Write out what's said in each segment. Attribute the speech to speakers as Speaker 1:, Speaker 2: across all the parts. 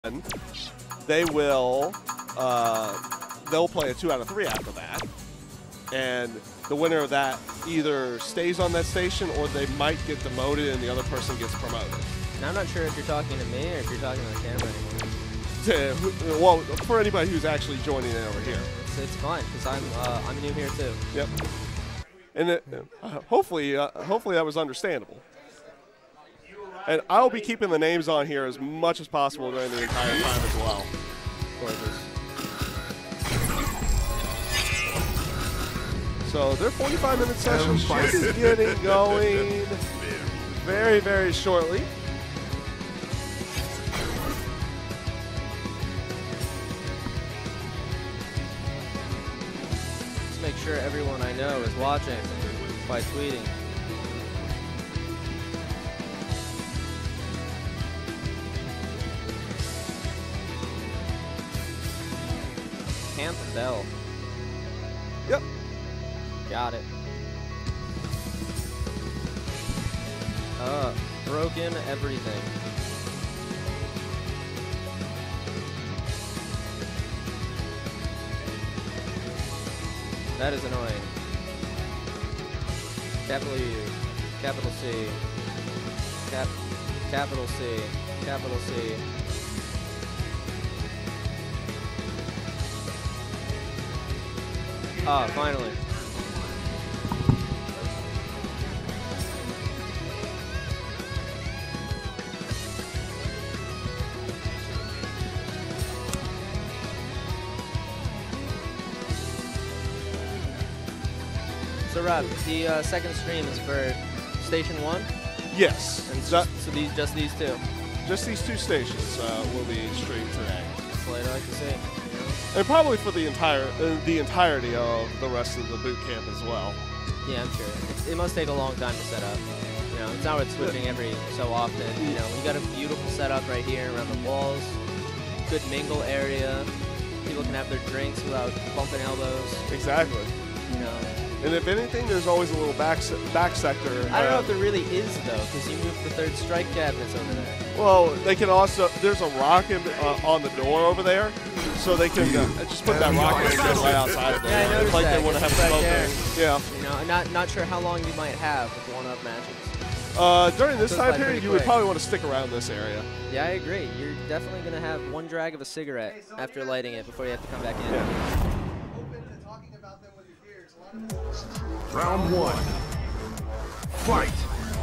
Speaker 1: they will they'll play a 2 out of 3 after that, and the winner of that either stays on that station or they might get demoted and the other person gets promoted.
Speaker 2: Now, I'm not sure if you're talking to me or if you're talking to the camera anymore.
Speaker 1: Well, for anybody who's actually joining in over here.
Speaker 2: It's fine because I'm new here too.
Speaker 1: Yep. And hopefully that was understandable. And I'll be keeping the names on here as much as possible during the entire time as well. So their 45-minute session is getting going very, very shortly.
Speaker 2: Just make sure everyone I know is watching by tweeting. Camp Bell.
Speaker 1: Yep.
Speaker 2: Got it. Broken everything. That is annoying. Capital U, capital C, capital C, capital C. Ah, finally. So Rob, the second stream is for Station 1?
Speaker 1: Yes.
Speaker 2: And so just these two?
Speaker 1: Just these two stations will be streamed today.
Speaker 2: That's what I like to see.
Speaker 1: And probably for the entirety of the rest of the boot camp as well.
Speaker 2: Yeah, I'm sure. It must take a long time to set up. You know, it's not worth switching every so often. You know, you got a beautiful setup right here around the walls. Good mingle area. People can have their drinks without bumping elbows.
Speaker 1: Exactly.
Speaker 2: You know.
Speaker 1: And if anything, there's always a little back sector.
Speaker 2: I don't know if there really is, though, because you moved the third strike cabinets over there.
Speaker 1: Well, they can also, there's a rock on the door over there, so they can just put that rock in and go right outside of there.
Speaker 2: Yeah, I noticed
Speaker 1: like
Speaker 2: that.
Speaker 1: they want to have
Speaker 2: It's
Speaker 1: smoke
Speaker 2: right
Speaker 1: there. Yeah.
Speaker 2: You know, I'm not sure how long you might have with one-up matches.
Speaker 1: During this
Speaker 2: Goes
Speaker 1: time
Speaker 2: by
Speaker 1: period,
Speaker 2: pretty
Speaker 1: you would
Speaker 2: quick.
Speaker 1: probably want to stick around this area.
Speaker 2: Yeah, I agree. You're definitely going to have one drag of a cigarette after lighting it before you have to come back in.
Speaker 1: Yeah.
Speaker 3: Round 1. Fight.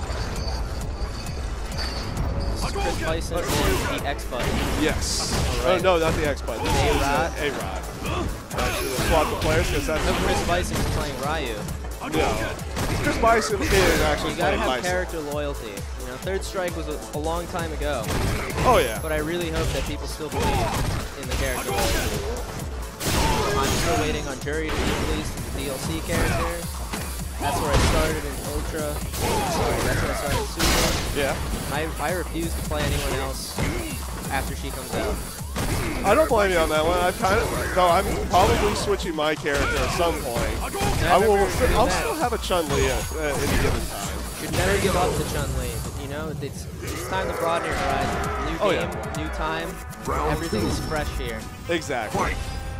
Speaker 2: Chris Bison and the X button.
Speaker 1: Yes.
Speaker 2: Right.
Speaker 1: Oh, no, not the X button.
Speaker 2: A-Rod.
Speaker 1: A-Rod. Swap the players because that's
Speaker 2: No, Chris Bison is playing Ryu.
Speaker 1: no. Chris Bison is actually
Speaker 2: You got to
Speaker 1: playing
Speaker 2: have
Speaker 1: Bison.
Speaker 2: character loyalty. You know, Third Strike was a long time ago,
Speaker 1: Oh, yeah.
Speaker 2: but I really hope that people still believe in the character loyalty. I'm still waiting on Jury to be released as the DLC character. That's where I started in Ultra. Sorry, that's where I started in Super.
Speaker 1: Yeah.
Speaker 2: I refuse to play anyone else after she comes out.
Speaker 1: I don't blame you on that one. Though I'm probably switching my character at some point. I'll still have a Chun-Li at any given time.
Speaker 2: You'd never give up to Chun-Li. You know, it's time to broaden your horizon. New game, new time. Everything is fresh here.
Speaker 1: Exactly.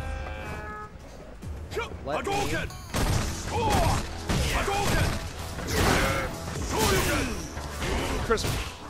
Speaker 2: Let me.
Speaker 1: Chris.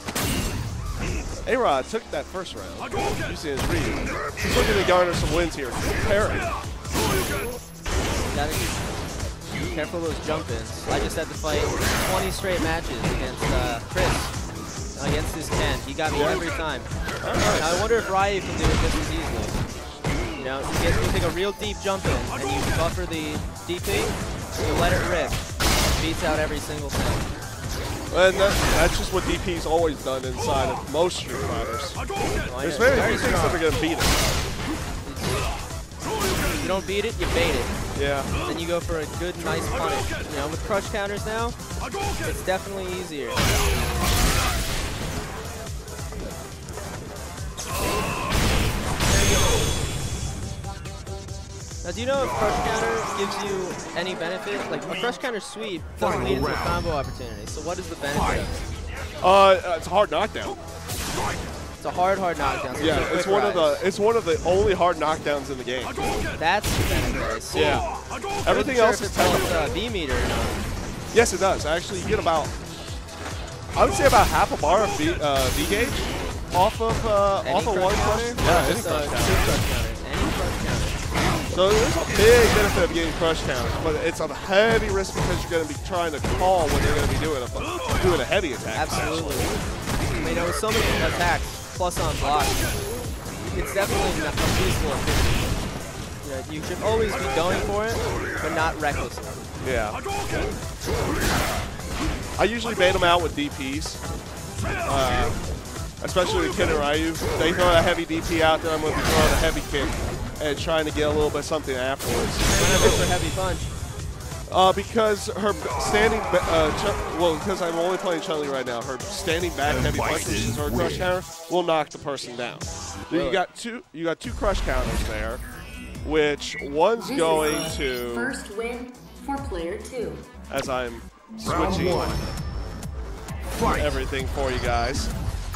Speaker 1: A-Rod took that first round. You see his read. He's looking to garner some wins here. Parry.
Speaker 2: Gotta be careful of those jump-ins. I just had to fight 20 straight matches against Chris. Against this Ken. He got me every time. Now, I wonder if Ryu can do it just as easily. You know, you take a real deep jump-in and you buffer the DP, you let it rip. It beats out every single thing.
Speaker 1: And that's just what DP's always done inside of most Street Fighters. There's very few things that are going to beat it.
Speaker 2: If you don't beat it, you bait it.
Speaker 1: Yeah.
Speaker 2: Then you go for a good, nice punish. You know, with crush counters now, it's definitely easier. Now, do you know if crush counter gives you any benefit? Like, a crush counter sweep doesn't lead into a combo opportunity. So what is the benefit of it?
Speaker 1: It's a hard knockdown.
Speaker 2: It's a hard knockdown. So
Speaker 1: Yeah, it's one of the only hard knockdowns in the game.
Speaker 2: That's pathetic.
Speaker 1: Yeah. Everything else is technical.
Speaker 2: V meter. Or not.
Speaker 1: Yes, it does. Actually, you get about, I would say about half a bar of V gauge off of one crush. Yeah, any crush counter.
Speaker 2: Any crush counter.
Speaker 1: So there's a big benefit of getting crush counters, but it's a heavy risk because you're going to be trying to call when they're going to be doing a heavy attack.
Speaker 2: Absolutely. I mean, with so many attacks plus on block, it's definitely not feasible. Yeah, you should always be going for it, but not recklessly.
Speaker 1: Yeah. I usually bait them out with DPs, especially with Ken and Ryu. They throw a heavy DP out there, I'm going to be throwing a heavy kick and trying to get a little bit something afterwards.
Speaker 2: For heavy punch.
Speaker 1: Because her standing, because I'm only playing Chun-Li right now, her standing back heavy punch, which is her crush counter, will knock the person down. Then you got two crush counters there, which one's going to
Speaker 4: first win for player 2.
Speaker 1: As I'm switching everything for you guys.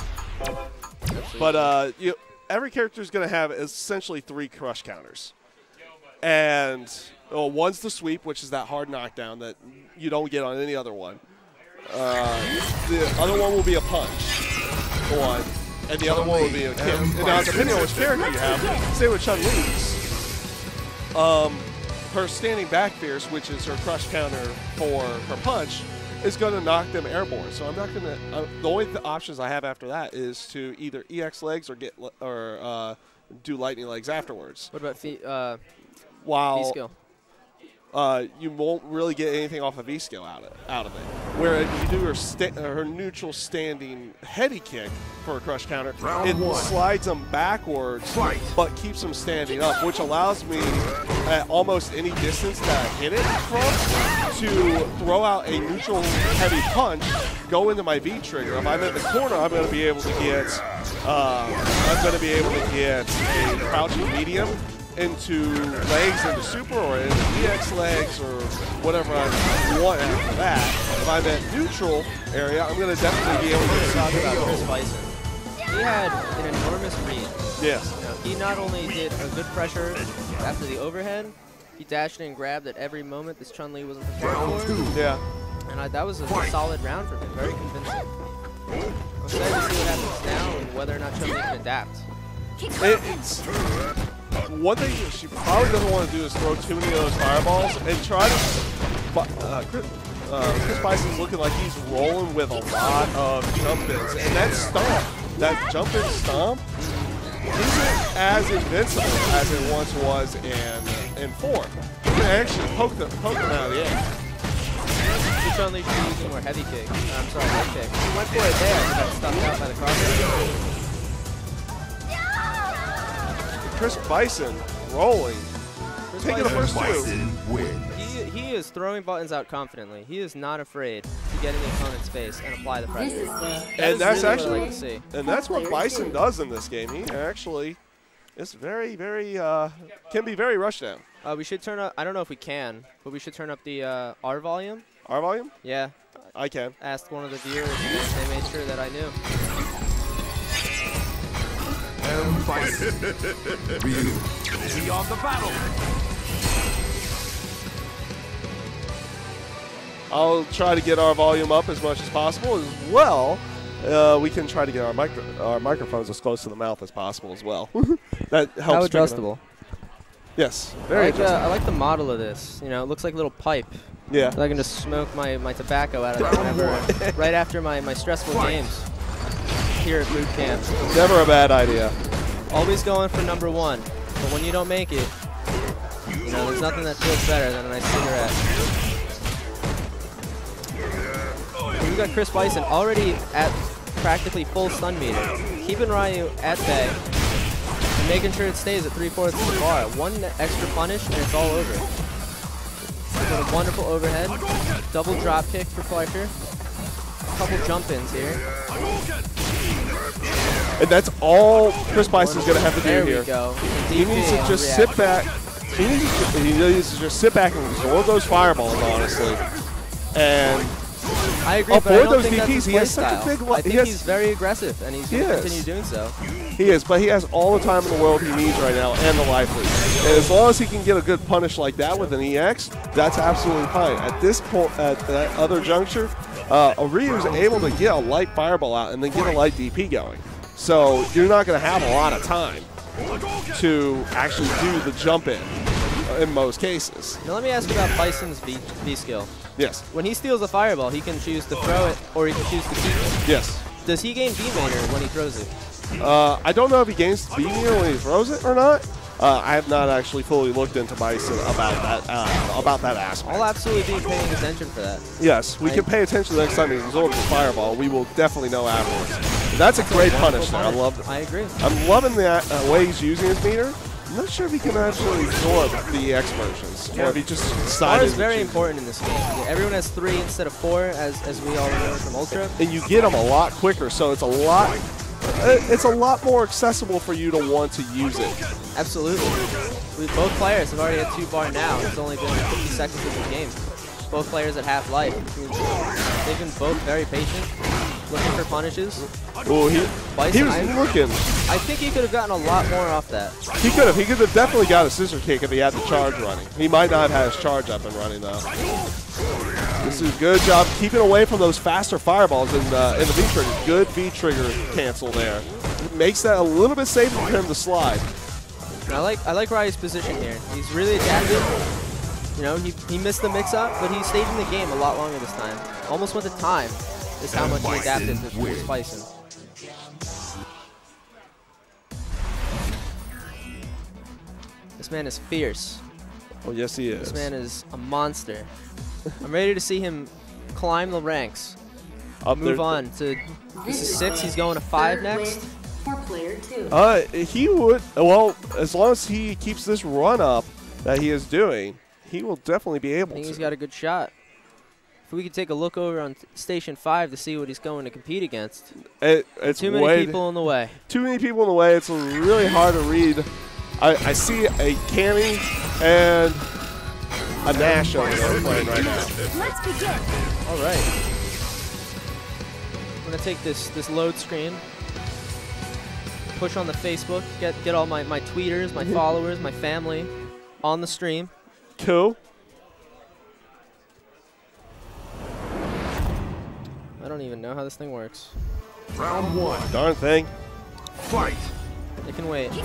Speaker 1: But every character is going to have essentially 3 crush counters. And one's the sweep, which is that hard knockdown that you don't get on any other one. The other one will be a punch, one, and the other one will be a kick. And now, depending on which character you have, say with Chun-Li's, her standing back fierce, which is her crush counter for her punch, is going to knock them airborne. So I'm not going to. The only options I have after that is to either EX legs or do lightning legs afterwards.
Speaker 2: What about
Speaker 1: V-skill? You won't really get anything off of V-skill out of it. Where you do her neutral standing heady kick for a crush counter, it slides them backwards, but keeps them standing up, which allows me at almost any distance that I hit it from to throw out a neutral heavy punch, go into my V trigger. If I'm in the corner, I'm going to be able to get a crouching medium into legs, into super, or into EX legs, or whatever I want after that. If I'm at neutral area, I'm going to definitely be able to
Speaker 2: talk about Chris Bison. He had an enormous read.
Speaker 1: Yes.
Speaker 2: You know, he not only did a good pressure after the overhead, he dashed in and grabbed at every moment this Chun-Li wasn't prepared for.
Speaker 1: Yeah.
Speaker 2: And that was a solid round for him, very convincing. I'm excited to see what happens now and whether or not Chun-Li can adapt.
Speaker 1: It's one thing she probably doesn't want to do is throw too many of those fireballs and try to. Chris Bison's looking like he's rolling with a lot of jump-ins, and that jump-in stomp isn't as invincible as it once was in 4. You can actually poke them out of the air.
Speaker 2: Chun-Li should be using more heavy kick. I'm sorry, head kick. He went for it there, but got stuffed out by the crosshair.
Speaker 1: Chris Bison rolling, taking the first 2.
Speaker 2: He is throwing buttons out confidently. He is not afraid to get in the opponent's face and apply the pressure.
Speaker 1: And that's
Speaker 2: really
Speaker 1: actually,
Speaker 2: what I like to see.
Speaker 1: And that's what Bison does in this game. He actually is very, very, can be very rush down.
Speaker 2: We should turn up, I don't know if we can, but we should turn up the R volume.
Speaker 1: R volume?
Speaker 2: Yeah.
Speaker 1: I can.
Speaker 2: Asked one of the viewers, and they made sure that I knew.
Speaker 3: See on the battle.
Speaker 1: I'll try to get our volume up as much as possible as well. We can try to get our microphones as close to the mouth as possible as well. That helps.
Speaker 2: How adjustable?
Speaker 1: Yes, very adjustable.
Speaker 2: I like the model of this. You know, it looks like a little pipe.
Speaker 1: Yeah.
Speaker 2: So I can just smoke my tobacco out of it whenever, right after my stressful games here at boot camp.
Speaker 1: Never a bad idea.
Speaker 2: Always going for number 1, but when you don't make it, you know, there's nothing that feels better than a nice cigarette. We've got Chris Bison already at practically full stun meter, keeping Ryu at bay, and making sure it stays at 3/4 of the bar. One extra punish and it's all over. Got a wonderful overhead, double drop kick for Fleischer, a couple jump-ins here.
Speaker 1: And that's all Chris Bison's going to have to do
Speaker 2: here.
Speaker 1: There
Speaker 2: we go.
Speaker 1: He needs to just sit back. He needs to just sit back and absorb those fireballs, honestly, and
Speaker 2: I agree, but I
Speaker 1: avoid
Speaker 2: don't
Speaker 1: those
Speaker 2: think that's
Speaker 1: DPs.
Speaker 2: his
Speaker 1: He has
Speaker 2: play
Speaker 1: such a
Speaker 2: style.
Speaker 1: big.
Speaker 2: I think he's very aggressive, and he's going to continue doing so.
Speaker 1: He is, but he has all the time in the world he needs right now, and the life lead. And as long as he can get a good punish like that with an EX, that's absolutely fine. At this point, at that other juncture, Ryu's able to get a light fireball out and then get a light DP going. So you're not going to have a lot of time to actually do the jump in most cases.
Speaker 2: Now let me ask you about Bison's V skill.
Speaker 1: Yes.
Speaker 2: When he steals a fireball, he can choose to throw it or he can choose to keep it.
Speaker 1: Yes.
Speaker 2: Does he gain V-Mainer when he throws it?
Speaker 1: I don't know if he gains V-Meter when he throws it or not. I have not actually fully looked into Bison about that aspect.
Speaker 2: I'll absolutely be paying attention for that.
Speaker 1: Yes, we can pay attention the next time he absorbs the fireball. We will definitely know afterwards. That's a great punish there. I love it.
Speaker 2: I agree.
Speaker 1: I'm loving the way he's using his meter. I'm not sure if he can actually absorb the EX versions, or if he just decided.
Speaker 2: Bar is very important in this game. Everyone has 3 instead of 4, as we all remember from Ultra.
Speaker 1: And you get them a lot quicker, so it's a lot more accessible for you to want to use it.
Speaker 2: Absolutely. Both players have already had 2 bar now. It's only been 50 seconds of the game. Both players at half life. They've been both very patient, looking for punishes.
Speaker 1: Oh, he was looking.
Speaker 2: I think he could have gotten a lot more off that.
Speaker 1: He could have. He could have definitely got a scissor kick if he had the charge running. He might not have had his charge up and running though. This is a good job keeping away from those faster fireballs in the V-trigger. Good V-trigger cancel there. It makes that a little bit safer for him to slide.
Speaker 2: And I like Ryu's position here. He's really adaptive. You know, he missed the mix-up, but he stayed in the game a lot longer this time. Almost went to time is how much he adapted to Bison. This man is fierce.
Speaker 1: Oh, yes, he is.
Speaker 2: This man is a monster. I'm ready to see him climb the ranks. Move on to, this is 6, he's going to 5 next.
Speaker 4: For player 2.
Speaker 1: He would, well, as long as he keeps this run up that he is doing, he will definitely be able to.
Speaker 2: I think he's got a good shot. If we could take a look over on Station 5 to see what he's going to compete against.
Speaker 1: It's
Speaker 2: too many people in the way.
Speaker 1: Too many people in the way. It's really hard to read. I see a Cammy and a Nash over there playing right now.
Speaker 4: Let's begin.
Speaker 2: All right. I'm going to take this load screen, push on the Facebook, get all my tweeters, my followers, my family on the stream.
Speaker 1: Cool.
Speaker 2: I don't even know how this thing works.
Speaker 3: Round 1.
Speaker 1: Darn thing.
Speaker 3: Fight.
Speaker 2: It can wait.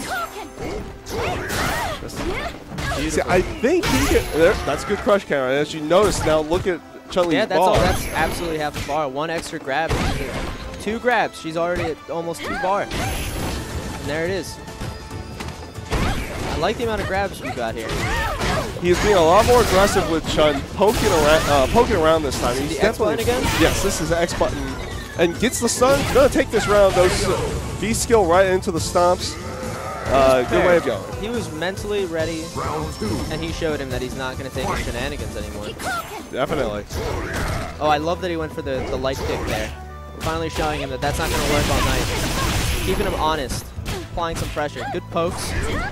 Speaker 1: See, I think he can. That's a good crush counter. As you notice now, look at Chun-Li's
Speaker 2: Yeah,
Speaker 1: bar.
Speaker 2: that's absolutely half the bar. 1 extra grab. 2 grabs. She's already at almost 2 bar. And there it is. I like the amount of grabs we got here.
Speaker 1: He's being a lot more aggressive with Chun, poking around this time. He's
Speaker 2: the X button again?
Speaker 1: Yes, this is the X button. And gets the stun. Gonna take this round. Those V skill right into the stomps. Good way of going.
Speaker 2: He was mentally ready,
Speaker 3: Round 2.
Speaker 2: and he showed him that he's not going to take any shenanigans anymore.
Speaker 1: Definitely.
Speaker 2: Oh, I love that he went for the light kick there. Finally showing him that that's not going to work all night. Keeping him honest, applying some pressure. Good pokes.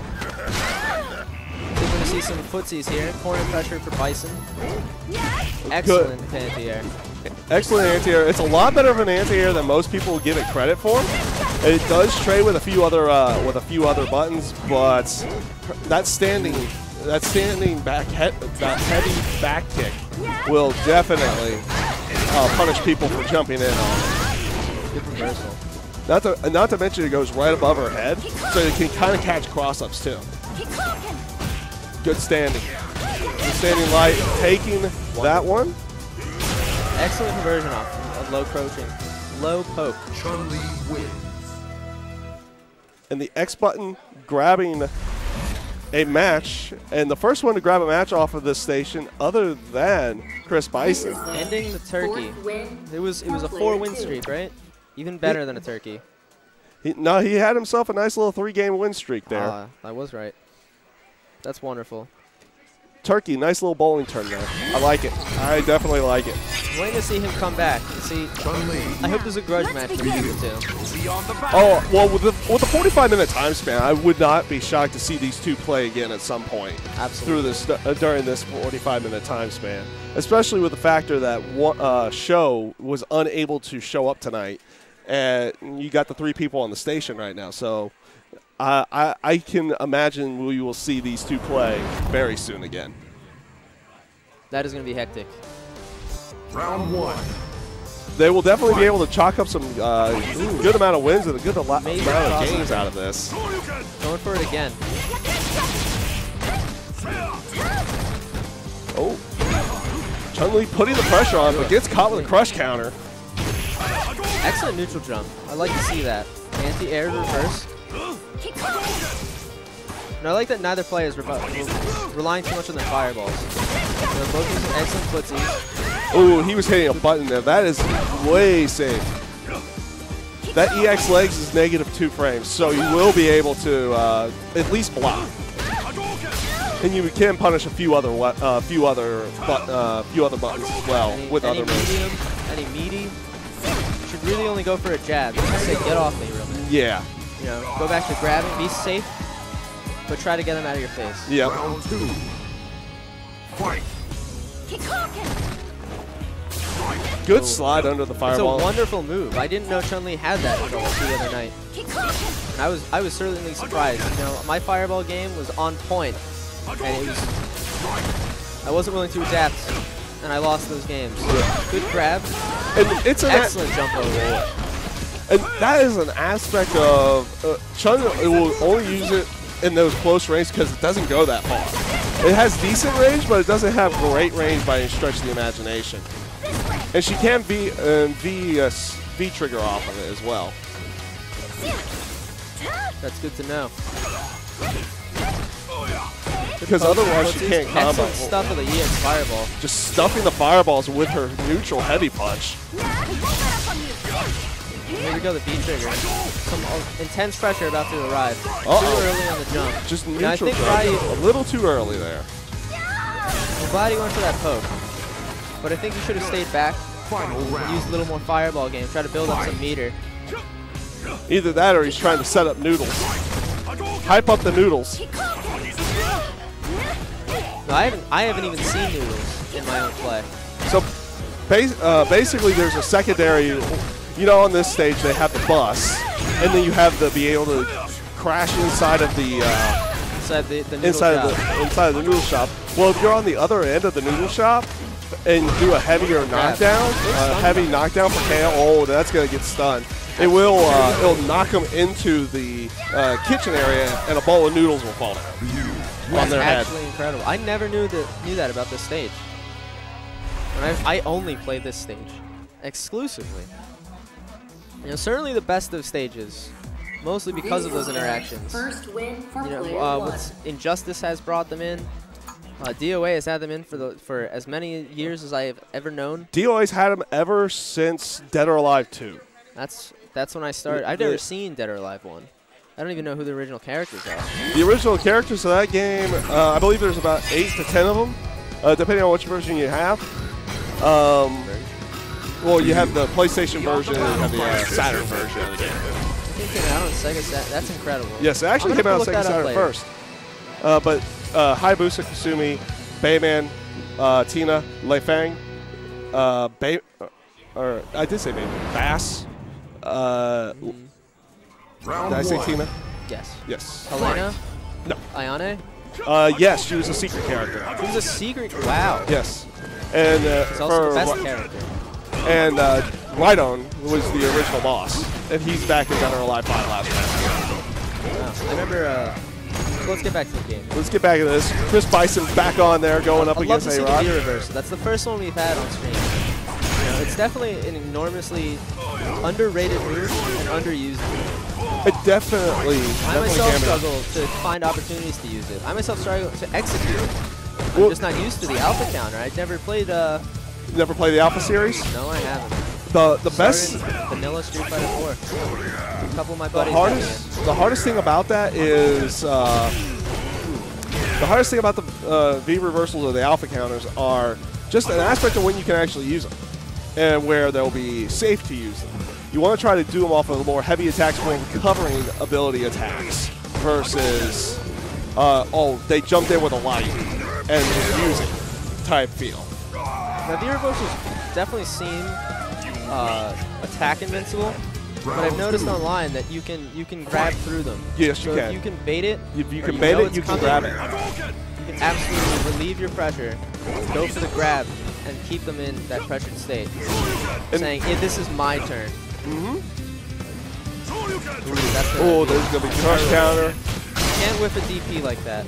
Speaker 2: We're going to see some footsies here. Corner pressure for Bison. Excellent anti-air.
Speaker 1: Excellent anti-air. It's a lot better of an anti-air than most people give it credit for. It does trade with a few other buttons, but that standing back that heavy back kick will definitely punish people for jumping in on it.
Speaker 2: Good reversal.
Speaker 1: Not to mention it goes right above her head, so it can kind of catch cross-ups too. Good standing. Good standing light, taking that one.
Speaker 2: Excellent conversion off of low approaching. Low poke.
Speaker 3: Chun-Li wins.
Speaker 1: And the X button grabbing a match, and the first one to grab a match off of this station other than Chris Bison.
Speaker 2: Ending the turkey. It was a 4-win streak, right? Even better than a turkey.
Speaker 1: He had himself a nice little 3-game win streak there.
Speaker 2: I was right. That's wonderful.
Speaker 1: Turkey, nice little bowling turn there. I like it. I definitely like it.
Speaker 2: I'm waiting to see him come back. See, I hope there's a grudge match between the two.
Speaker 1: Oh, well, with the 45-minute time span, I would not be shocked to see these two play again at some point.
Speaker 2: Absolutely.
Speaker 1: Through this during this 45-minute time span, especially with the factor that Show was unable to show up tonight, and you got the 3 people on the station right now. So I can imagine we will see these two play very soon again.
Speaker 2: That is going to be hectic.
Speaker 3: Round 1.
Speaker 1: They will definitely be able to chalk up some good amount of wins and a good amount of games out of this.
Speaker 2: Going for it again.
Speaker 1: Oh. Chun-Li putting the pressure on, but gets caught with a crush counter.
Speaker 2: Excellent neutral jump. I like to see that. Anti-air reverse. And I like that neither player is relying too much on their fireballs. They're both using excellent footsies.
Speaker 1: Oh, he was hitting a button there. That is way safe. That EX legs is -2 frames, so you will be able to at least block. And you can punish a few other buttons as well with other moves.
Speaker 2: Medium, any meaty. You should really only go for a jab. You can say, get off me, real man.
Speaker 1: Yeah.
Speaker 2: You know, go back to grabbing, be safe, but try to get them out of your face.
Speaker 1: Yeah.
Speaker 3: Round 2. Fight.
Speaker 1: Good slide under the fireball.
Speaker 2: It's a wonderful move. I didn't know Chun-Li had that control the other night. And I was certainly surprised. You know, my fireball game was on point, and it was I wasn't willing to adapt, and I lost those games. Good grab.
Speaker 1: And it's an
Speaker 2: excellent jump over.
Speaker 1: And that is an aspect of Chun will only use it in those close range because it doesn't go that far. It has decent range, but it doesn't have great range by any stretch of the imagination. And she can V-trigger off of it as well.
Speaker 2: That's good to know.
Speaker 1: Because otherwise she can't combo.
Speaker 2: Excellent stuff with the EX fireball.
Speaker 1: Just stuffing the fireballs with her neutral heavy punch.
Speaker 2: Here we go, the V-trigger. Some intense pressure about to arrive. Too early on the jump.
Speaker 1: Just
Speaker 2: Now, I
Speaker 1: neutral
Speaker 2: think Ryu,
Speaker 1: a little too early there.
Speaker 2: I'm glad he went for that poke. But I think he should have stayed back, used a little more fireball game, try to build up some meter.
Speaker 1: Either that or he's trying to set up noodles. Hype up the noodles.
Speaker 2: No, I haven't even seen noodles in my own play.
Speaker 1: So basically there's a secondary, you know, on this stage they have the bus, and then you have to be able to crash inside of the inside of the noodle shop. Well, if you're on the other end of the noodle shop and do a heavier knockdown, heavy knockdown for KO, oh, that's gonna get stunned. It will it'll knock them into the kitchen area, and a bowl of noodles will fall down on their head.
Speaker 2: That's actually incredible. I never knew that about this stage. And I only played this stage exclusively. You know, certainly the best of stages, mostly because of those interactions.
Speaker 4: First win for
Speaker 2: you know,
Speaker 4: player one.
Speaker 2: what's Injustice has brought them in. DOA has had them in for as many years as I have ever known.
Speaker 1: DOA's had them ever since Dead or Alive 2.
Speaker 2: That's when I started. I've never seen Dead or Alive 1. I don't even know who the original characters are.
Speaker 1: The original characters of that game, I believe there's about 8 to 10 of them, depending on which version you have. Well, you have the PlayStation version and you have the Saturn version of the game.
Speaker 2: I think it came out on Sega Saturn. That's incredible.
Speaker 1: Yes, it actually came out on Sega Saturn first. But Hayabusa Kasumi, Bayman, Tina, Lei Fang, I did say Bayman, Bass. Did I say Tina?
Speaker 2: Yes.
Speaker 1: Yes.
Speaker 2: Helena?
Speaker 1: No.
Speaker 2: Ayane?
Speaker 1: Yes, she was a secret character.
Speaker 2: She was a secret? Wow.
Speaker 1: Yes. And
Speaker 2: She's also the best character.
Speaker 1: And Rhydon was the original boss, and he's back in Dead or Alive 5 last night.
Speaker 2: Wow. I remember. Let's get back to the game.
Speaker 1: Let's get back to this. Chris Bison's back on there, going up against A-Rod.
Speaker 2: I'd love to see the V-reverse. That's the first one we've had on screen. You know, it's definitely an enormously underrated move and underused move.
Speaker 1: It definitely
Speaker 2: I myself struggle to find opportunities to use it. I myself struggle to execute it. I'm just not used to the alpha counter. I've never played.
Speaker 1: Never played the Alpha series?
Speaker 2: No, I haven't.
Speaker 1: The best
Speaker 2: vanilla Street Fighter 4. A couple of my buddies.
Speaker 1: The hardest thing about that is The hardest thing about the V reversals or the alpha counters are just an aspect of when you can actually use them and where they'll be safe to use them. You want to try to do them off of the more heavy attacks, more recovering ability attacks versus, oh, they jumped in with a light and use it type feel.
Speaker 2: Now, V reversals definitely seem attack invincible, but I've noticed online that you can grab through them.
Speaker 1: Yes, you
Speaker 2: so
Speaker 1: can.
Speaker 2: If you can bait it.
Speaker 1: If you can bait it, you can grab it.
Speaker 2: You can absolutely relieve your pressure, go for the grab, and keep them in that pressured state. Saying, hey, this is my turn.
Speaker 1: Mm-hmm.
Speaker 2: Ooh,
Speaker 1: oh, there's going to be crush counter.
Speaker 2: You can't whiff a DP like that.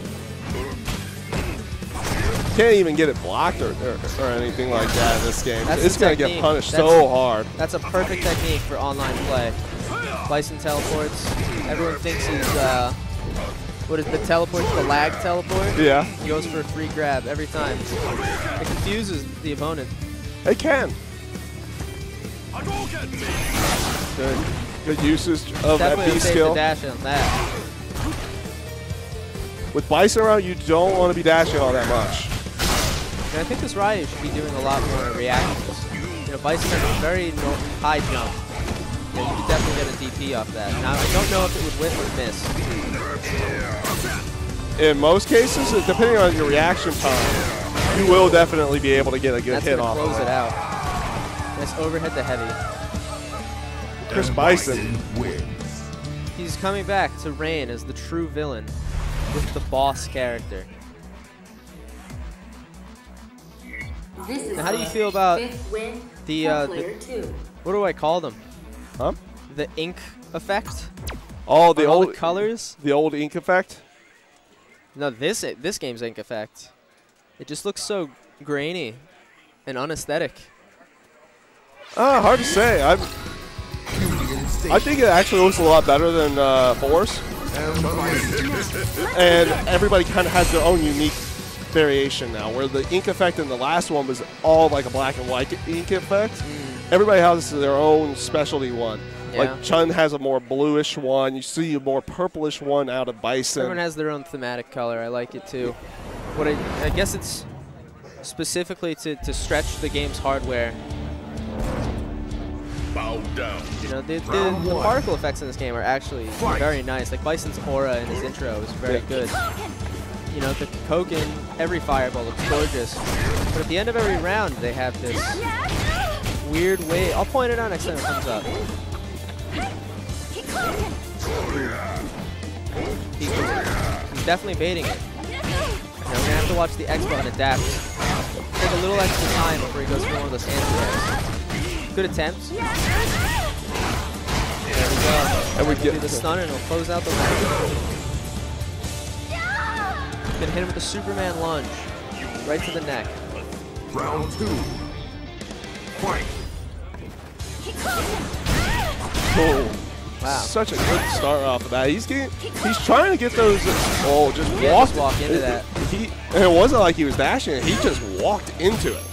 Speaker 1: Can't even get it blocked or anything like that in this game.
Speaker 2: That's
Speaker 1: it's going to get punished so hard.
Speaker 2: That's a perfect technique for online play. Bison teleports. Everyone thinks he's, what is the teleport? The lag teleport?
Speaker 1: Yeah.
Speaker 2: He goes for a free grab every time. It confuses the opponent.
Speaker 1: It can. Good usage of that B skill.
Speaker 2: Dash on that.
Speaker 1: With Bison around, you don't want to be dashing all that much.
Speaker 2: And I think this Ryu should be doing a lot more reactions. You know, Bison has a very high jump. You know, you could definitely get a DP off that. Now, I don't know if it would whiff or miss.
Speaker 1: In most cases, depending on your reaction time, you will definitely be able to get a good hit off.
Speaker 2: Close it out. Nice overhead to heavy.
Speaker 1: Chris Bison.
Speaker 2: He's coming back to reign as the true villain with the boss character. Now, how do you feel about the what do I call them?
Speaker 1: Huh?
Speaker 2: The ink effect?
Speaker 1: Oh, the old
Speaker 2: colors?
Speaker 1: The old ink effect?
Speaker 2: No, this game's ink effect. It just looks so grainy and unaesthetic.
Speaker 1: Hard to say. I think it actually looks a lot better than 4's. And everybody kind of has their own unique variation now, where the ink effect in the last one was all like a black and white ink effect. Everybody has their own specialty one. Yeah. Like Chun has a more bluish one. You see a more purplish one out of Bison.
Speaker 2: Everyone has their own thematic color. I like it too. What I guess it's specifically to stretch the game's hardware.
Speaker 3: Bow down.
Speaker 2: You know, the particle effects in this game are actually very nice. Like Bison's aura in his intro is very good. You know, the Koken, every fireball looks gorgeous. But at the end of every round, they have this weird way. I'll point it out next time it comes up. He's definitely baiting it. Now we're going to have to watch the X button adapt. Take a little extra time before he goes for one of those anti-airs. Good attempts. There we go. And we get the stun and it'll close out the round. Gonna hit him with the Superman lunge. Right to the neck.
Speaker 3: Round 2. Fight.
Speaker 1: Oh,
Speaker 2: wow.
Speaker 1: Such a good start off of that. He's trying to get those. Oh, just walk
Speaker 2: into that.
Speaker 1: And it wasn't like he was dashing. He just walked into it.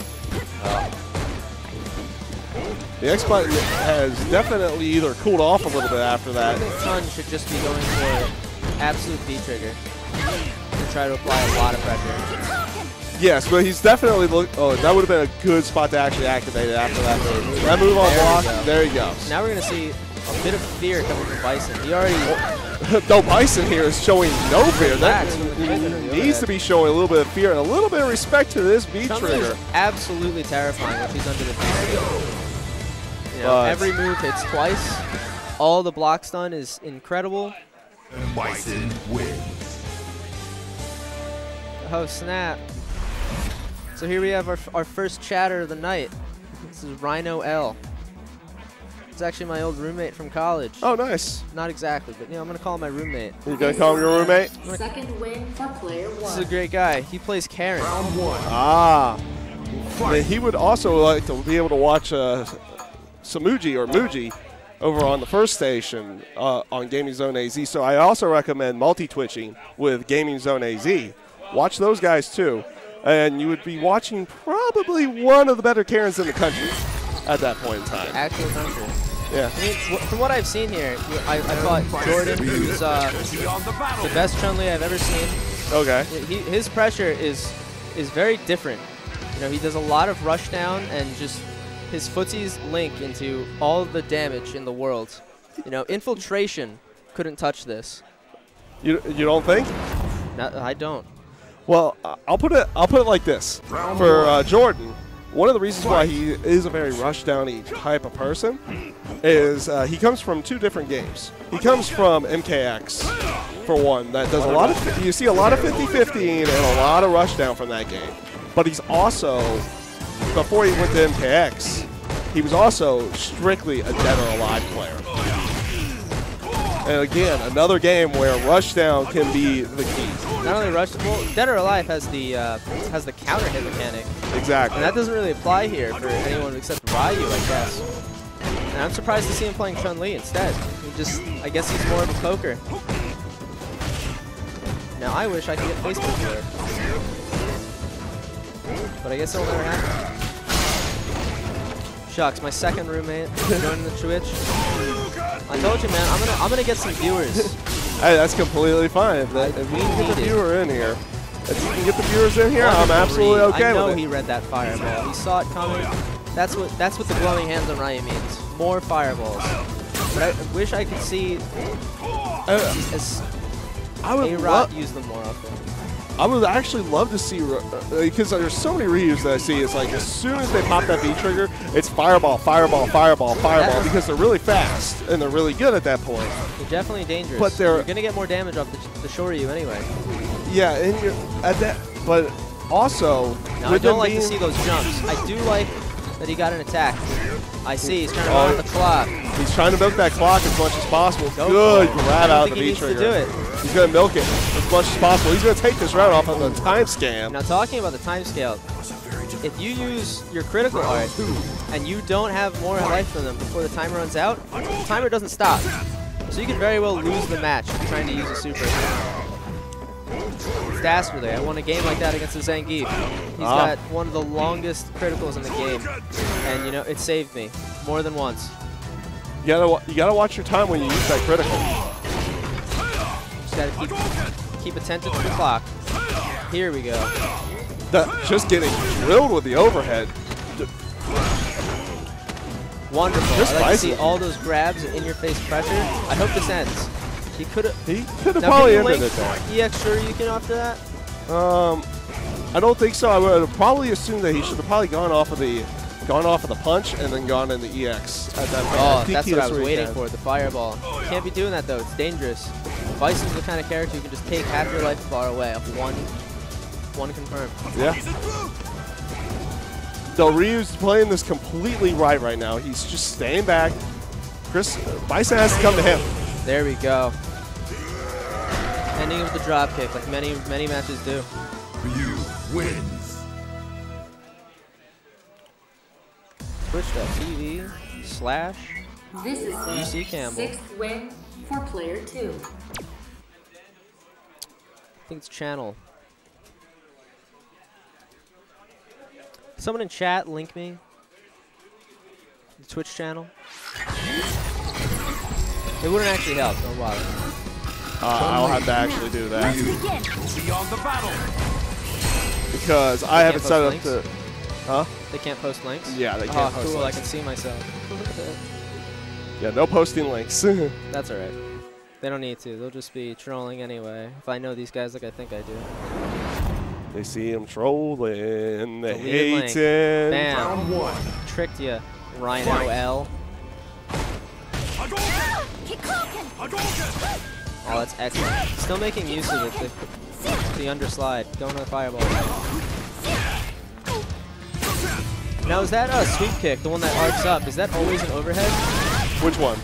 Speaker 1: The X button has definitely either cooled off a little bit after that.
Speaker 2: I think Chun should just be going for absolute V trigger and try to apply a lot of pressure.
Speaker 1: Yes, but he's definitely oh, that would have been a good spot to actually activate it after that move. That move on block, there he goes.
Speaker 2: So now we're going to see a bit of fear coming from Bison. He already...
Speaker 1: No, Bison here is showing no fear. That needs to be showing a little bit of fear and a little bit of respect to this V trigger.
Speaker 2: Is absolutely terrifying if he's under the V trigger. You know, every move hits twice. All the block stun is incredible.
Speaker 3: Bison wins.
Speaker 2: Oh, snap. So here we have our first chatter of the night. This is Rhino L. It's actually my old roommate from college.
Speaker 1: Oh, nice.
Speaker 2: Not exactly, but I'm going to call him my roommate.
Speaker 1: You're going to call him your roommate?
Speaker 4: Second win for player 1.
Speaker 2: This is a great guy. He plays Karen.
Speaker 3: Round 1.
Speaker 1: Ah. He would also like to be able to watch Samuji or Muji over on the first station on Gaming Zone AZ. So I also recommend multi-twitching with Gaming Zone AZ. Watch those guys too. And you would be watching probably one of the better Karens in the country at that point in time.
Speaker 2: Actual country.
Speaker 1: Yeah.
Speaker 2: I mean, from what I've seen here, I thought Jordan was the best Chun-Li I've ever seen.
Speaker 1: Okay.
Speaker 2: His pressure is very different. You know, he does a lot of rush down and just his footsies link into all the damage in the world. You know, infiltration couldn't touch this.
Speaker 1: You don't think?
Speaker 2: No, I don't.
Speaker 1: Well, I'll put it like this. For Jordan, one of the reasons why he is a very rush-downy type of person is he comes from 2 different games. He comes from MKX, for one, that does a lot of, you see a lot of 50-50 and a lot of rush down from that game. But he's also, before he went to MKX, he was also strictly a Dead or Alive player. And again, another game where rush down can be the key.
Speaker 2: Not only rush, well, Dead or Alive has the counter hit mechanic.
Speaker 1: Exactly.
Speaker 2: And that doesn't really apply here for anyone except Ryu, I guess. And I'm surprised to see him playing Chun-Li instead. I guess he's more of a poker. Now I wish I could get Facebook here. But I guess it'll never happen. Shucks, my second roommate joining the Twitch. I told you, man, I'm gonna get some viewers.
Speaker 1: Hey, that's completely fine. If we can get the viewer in here, if you can get the viewers in here, I'm absolutely okay with it.
Speaker 2: I know he read that fireball. He saw it coming. That's what the glowing hands on Ryu means. More fireballs. But I wish I could see A-Rod use them more often.
Speaker 1: I would actually love to see, because there's so many Ryus that I see, it's like as soon as they pop that V-trigger, it's fireball, fireball, fireball, fireball, because they're really fast, and they're really good at that point.
Speaker 2: They're definitely dangerous.
Speaker 1: But you're
Speaker 2: going to get more damage off the Shoryu anyway.
Speaker 1: Yeah, and you're at that, but also...
Speaker 2: Now, I don't like to see those jumps. I do like that he got an attack. I see, he's trying to run the clock.
Speaker 1: He's trying to milk that clock as much as possible. Good grab out of the V-trigger.
Speaker 2: Do it.
Speaker 1: He's going to milk it as much as possible. He's going to take this round off of the time scam.
Speaker 2: Now, talking about the time scale, if you use your critical art and you don't have more life than them before the timer runs out, the timer doesn't stop. So you could very well lose the match trying to use a super. It's dastardly. I won a game like that against the Zangief. He's got one of the longest criticals in the game. And, you know, it saved me more than once.
Speaker 1: You gotta watch your time when you use that critical.
Speaker 2: Just gotta keep attentive to the clock. Here we go.
Speaker 1: Just getting drilled with the overhead.
Speaker 2: Wonderful. I like to see all those grabs and in-your-face pressure. I hope this ends. He could have
Speaker 1: probably ended it there.
Speaker 2: EX Shoryuken after that?
Speaker 1: I don't think so. I would have probably assumed that he should have probably gone off of the punch and then gone in the EX at that point.
Speaker 2: Oh, that's what I was waiting for, the fireball. You can't be doing that though, it's dangerous. Bison's the kind of character who can just take half your life bar away off one confirm.
Speaker 1: Yeah. So Ryu's playing this completely right now. He's just staying back. Bison has to come to him.
Speaker 2: There we go. Ending with the drop kick, like many matches do.
Speaker 3: Ryu wins.
Speaker 2: Twitch.tv/
Speaker 4: This is the
Speaker 2: UC Campbell.
Speaker 4: 6th win for player 2.
Speaker 2: I think it's channel. Someone in chat link me the Twitch channel. It wouldn't actually help, don't bother.
Speaker 1: I'll have to actually do that.
Speaker 3: Beyond the battle.
Speaker 1: Because I haven't set up the... Huh?
Speaker 2: They can't post links?
Speaker 1: Yeah, they can't
Speaker 2: post
Speaker 1: post
Speaker 2: cool,
Speaker 1: links.
Speaker 2: I can see myself.
Speaker 1: Yeah, no posting links.
Speaker 2: That's alright. They don't need to. They'll just be trolling anyway. If I know these guys like I think I do.
Speaker 1: They see him trolling. They
Speaker 2: Deleted
Speaker 1: hating.
Speaker 2: Bam. Tricked you, Rhino L. Oh, that's excellent. Still making use of it. The underslide. Going to the fireball. Now, is that a sweep kick, the one that arcs up? Is that always an overhead?
Speaker 1: Which one?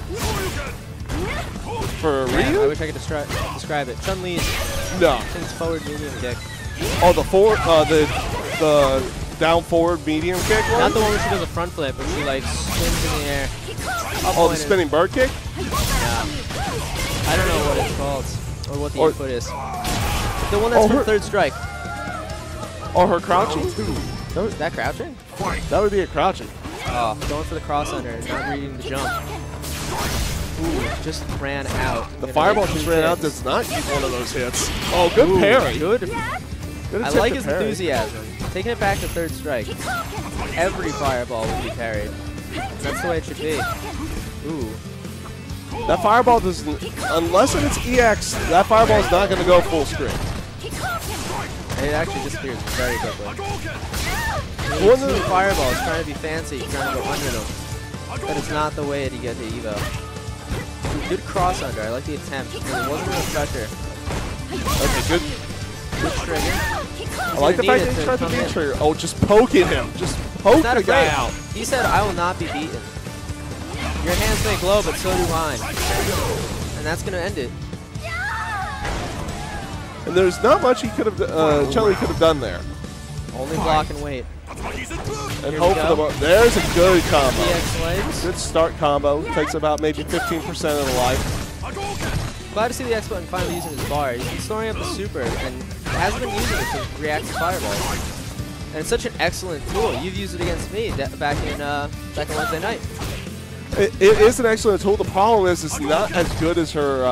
Speaker 1: For Ryu?
Speaker 2: I wish I could describe it. Chun-Li's.
Speaker 1: No.
Speaker 2: I think it's forward medium kick.
Speaker 1: Oh, the forward, the down forward medium kick one?
Speaker 2: Not the one where she does a front flip, but she like spins in the air.
Speaker 1: Oh, the spinning bird kick?
Speaker 2: Yeah. I don't know what it's called or what the input is. The one that's from third strike.
Speaker 1: Or her crouching?
Speaker 2: Is that crouching?
Speaker 1: That would be a crouching.
Speaker 2: Oh, going for the cross under, not reading the jump. Ooh, just ran out.
Speaker 1: The fireball just ran out. Does not use one of those hits. Oh, good parry.
Speaker 2: Good.
Speaker 1: Good
Speaker 2: I like his enthusiasm. Taking it back to third strike. Every fireball would be parried. That's the way it should be. Ooh.
Speaker 1: That fireball doesn't, unless it's EX, that fireball is not going to go full screen.
Speaker 2: It actually disappears very quickly.
Speaker 1: One of
Speaker 2: Two
Speaker 1: the
Speaker 2: fireballs trying to be fancy, trying to go under them. That is not the way to get to Evo. Ooh, good cross under. I like the attempt. It wasn't enough pressure.
Speaker 1: Okay, good.
Speaker 2: Good trigger.
Speaker 1: I like the fact that he tried to beat trigger. Oh, just poking him. Just poke the guy out.
Speaker 2: He said, I will not be beaten. Your hands may glow, but so do mine. And that's going to end it.
Speaker 1: And there's not much he could have, Chun-Li could have done there.
Speaker 2: Only block and wait.
Speaker 1: And hope for the there's a good combo.
Speaker 2: EX legs.
Speaker 1: Good start combo. Takes about maybe 15% of the life.
Speaker 2: Glad to see the X button finally using his bar. He's been storing up the super and hasn't been using it to react to fireballs. And it's such an excellent tool. You've used it against me back in Wednesday night.
Speaker 1: It is an excellent tool. The problem is it's not as good as her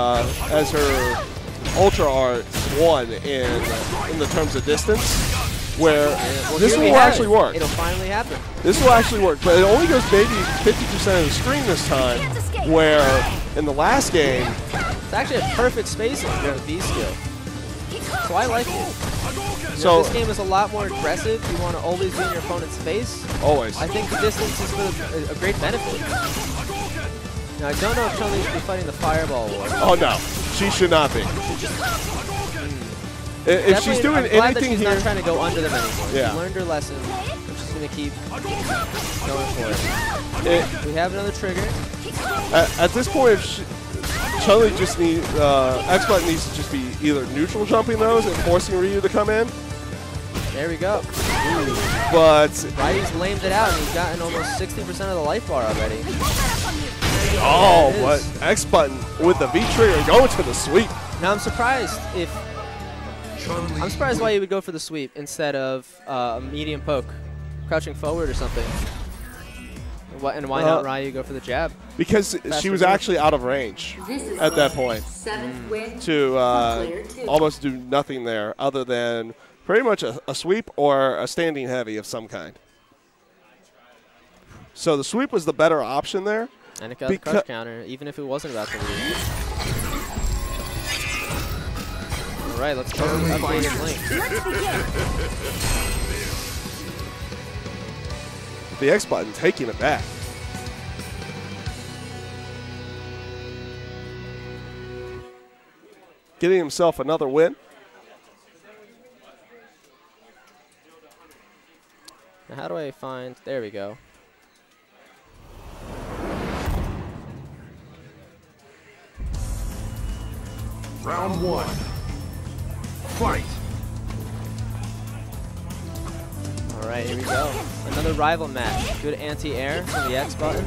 Speaker 1: Ultra Art 1 in the terms of distance. Where this will actually work.
Speaker 2: It'll finally happen.
Speaker 1: This will actually work, but it only goes maybe 50% of the screen this time. Where in the last game,
Speaker 2: it's actually a perfect spacing for the V skill. So I like it.
Speaker 1: So
Speaker 2: this game is a lot more aggressive. You want to always be in your opponent's face.
Speaker 1: Always.
Speaker 2: I think the distance is for a great benefit. Now I don't know if Chun-Li should be fighting the Fireball War.
Speaker 1: Oh no, she should not be. If she's doing
Speaker 2: I'm glad
Speaker 1: anything
Speaker 2: that she's
Speaker 1: here,
Speaker 2: not trying to go under them anymore.
Speaker 1: Yeah.
Speaker 2: She learned her lesson. And she's going to keep going for it. We have another trigger.
Speaker 1: At this point, if Chun-Li just needs, X-Button needs to just be either neutral jumping those and forcing Ryu to come in.
Speaker 2: There we go. Ooh.
Speaker 1: But
Speaker 2: Ryu's lamed it out and he's gotten almost 60% of the life bar already.
Speaker 1: oh, but X-Button with the V trigger going to the sweep.
Speaker 2: Now I'm surprised why you would go for the sweep instead of a medium poke, crouching forward or something. And why not Ryu go for the jab?
Speaker 1: Because she was actually out of range at that point to almost do nothing there other than pretty much a sweep or a standing heavy of some kind. So the sweep was the better option there.
Speaker 2: And it got the crush counter, even if it wasn't about to lead. All right, let's go to the updated link.
Speaker 1: The X button taking it back. Getting himself another win.
Speaker 2: Now how do I find, there we go.
Speaker 3: Round one. Fight.
Speaker 2: All right, here we go. Another rival match. Good anti-air from the X button.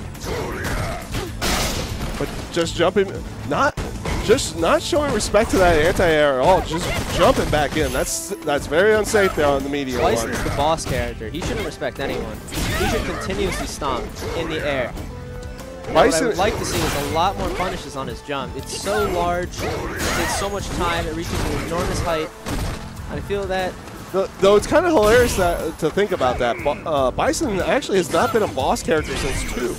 Speaker 1: But just jumping, not showing respect to that anti-air at all. Just jumping back in. That's very unsafe there on the medium.
Speaker 2: Bison is the boss character. He shouldn't respect anyone. He should continuously stomp in the air. What I would like to see is a lot more punishes on his jump. It's so large, it takes so much time, it reaches an enormous height. I feel that...
Speaker 1: Though it's kind of hilarious to think about that. Bison actually has not been a boss character since 2.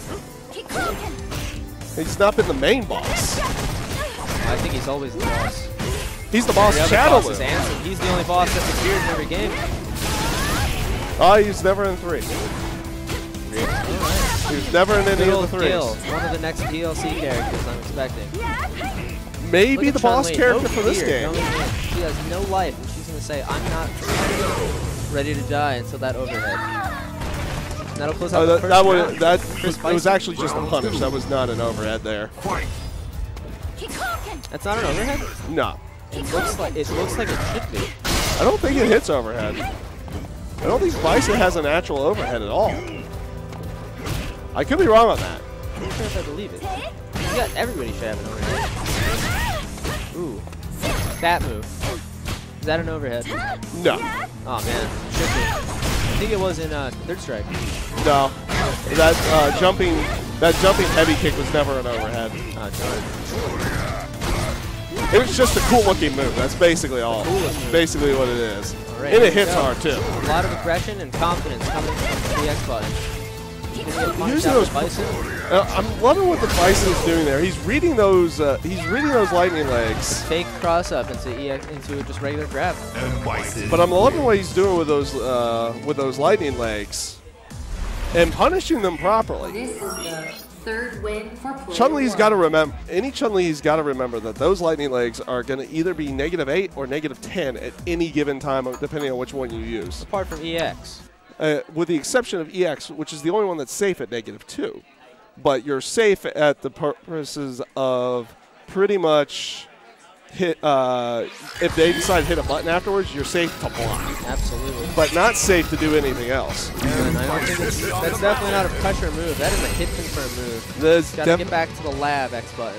Speaker 1: He's not been the main boss.
Speaker 2: I think he's always the boss.
Speaker 1: He's the boss of
Speaker 2: Shadowloo. He's the only boss that appears in every game.
Speaker 1: Oh, he's never in 3. He was never in any of the 3s.
Speaker 2: One of the next DLC characters I'm expecting.
Speaker 1: Maybe the boss character for this game.
Speaker 2: She has no life, and she's going to say, I'm not ready to die until that overhead. And that'll close out the first round.
Speaker 1: It was actually just a punish. That was not an overhead there.
Speaker 2: That's not an overhead?
Speaker 1: No.
Speaker 2: It looks like it should be.
Speaker 1: I don't think it hits overhead. I don't think Bison has a natural overhead at all. I could be wrong on that.
Speaker 2: I'm not sure if I believe it. Everybody should have an overhead. Ooh. That move. Is that an overhead?
Speaker 1: No.
Speaker 2: Oh man, should be. I think it was in third strike.
Speaker 1: No. That jumping That jumping heavy kick was never an overhead. It was just a cool-looking move. That's basically all. Basically what it is.
Speaker 2: Right,
Speaker 1: and it hits hard, too.
Speaker 2: A lot of aggression and confidence coming from the X button.
Speaker 1: Using those Bison. I'm loving what the Bison is doing there. He's reading those. He's reading those lightning legs.
Speaker 2: Fake cross up into just regular grab.
Speaker 1: But I'm loving what he's doing with those lightning legs, and punishing them properly.
Speaker 4: This is the third win for player
Speaker 1: Chun-Li's got to remember. Any Chun-Li's got to remember that those lightning legs are going to either be -8 or -10 at any given time, depending on which one you use.
Speaker 2: Apart from EX.
Speaker 1: With the exception of EX, which is the only one that's safe at -2. But you're safe at the purposes of pretty much hit. If they decide to hit a button afterwards, you're safe to block.
Speaker 2: Absolutely.
Speaker 1: But not safe to do anything else.
Speaker 2: And I don't think that's definitely not a pressure move. That is a hit confirm move. Got to get back to the lab X button.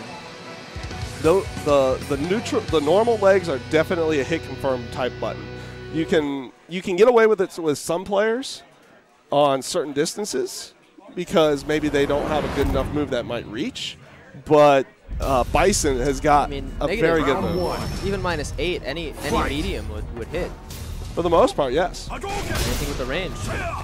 Speaker 1: The normal legs are definitely a hit confirm type button. You can get away with it with some players on certain distances because maybe they don't have a good enough move that might reach. But Bison has got a very good move.
Speaker 2: Even -8, any medium would hit.
Speaker 1: For the most part, yes.
Speaker 2: Anything with the range.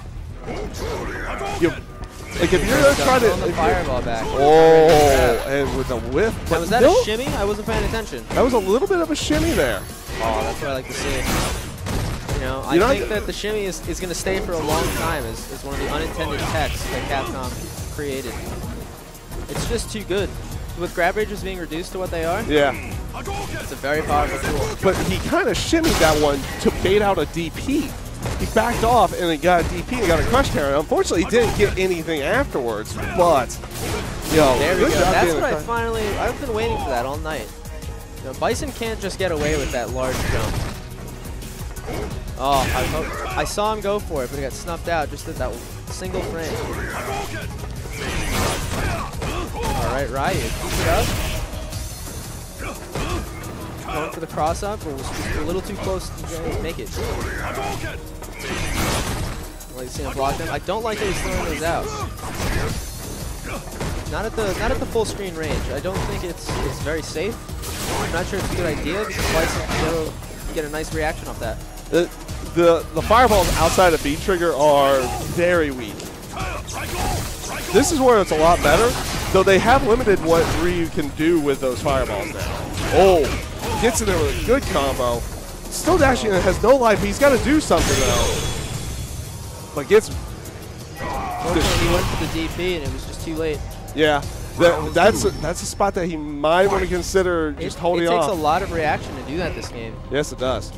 Speaker 1: Like if you're trying to
Speaker 2: fireball back.
Speaker 1: Oh, and with a whiff.
Speaker 2: Now, was that a shimmy? I wasn't paying attention.
Speaker 1: That was a little bit of a shimmy there.
Speaker 2: Oh, that's what I like to see. You know, I think that the shimmy is going to stay for a long time as one of the unintended techs that Capcom created. It's just too good. With grab ranges being reduced to what they are,
Speaker 1: yeah,
Speaker 2: it's a very powerful tool.
Speaker 1: But he kind of shimmied that one to bait out a DP. He backed off and he got a DP and got a crush carry. Unfortunately, he didn't get anything afterwards, but,
Speaker 2: there we go. That's what I've been waiting for that all night. You know, Bison can't just get away with that large jump. Oh, I saw him go for it, but he got snuffed out just at that single frame. All right, Ryu, keep it up. Going for the cross up, but was just a little too close to make it. Like seeing him block them. I don't like that he's throwing those out. Not at the full screen range. I don't think it's very safe. I'm not sure it's a good idea because Bison can get a nice reaction off that.
Speaker 1: The fireballs outside of V-Trigger are very weak. This is where it's a lot better, though they have limited what Ryu can do with those fireballs now. Oh, gets in there with a good combo. Still dashing and has no life. He's got to do something, though. But gets...
Speaker 2: He went for the DP, and it was just too late.
Speaker 1: Yeah, that's a spot that he might want to consider just holding off.
Speaker 2: It takes a lot of reaction to do that this game.
Speaker 1: Yes, it does.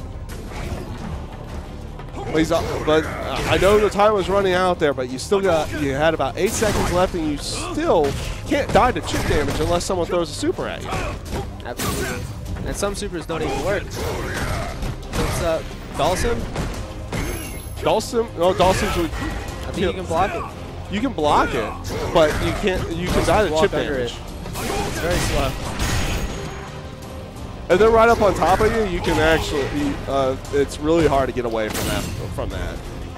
Speaker 1: But I know the time was running out there, but you had about 8 seconds left, and you still can't die to chip damage unless someone throws a super at you.
Speaker 2: Absolutely. And some supers don't even work. What's up, Dhalsim?
Speaker 1: Dhalsim? No, Dhalsim's would.
Speaker 2: I think you can block it.
Speaker 1: You can block it, but you can't. You can die to chip damage.
Speaker 2: It's very slow.
Speaker 1: And then right up on top of you, you can actually. It's really hard to get away from that.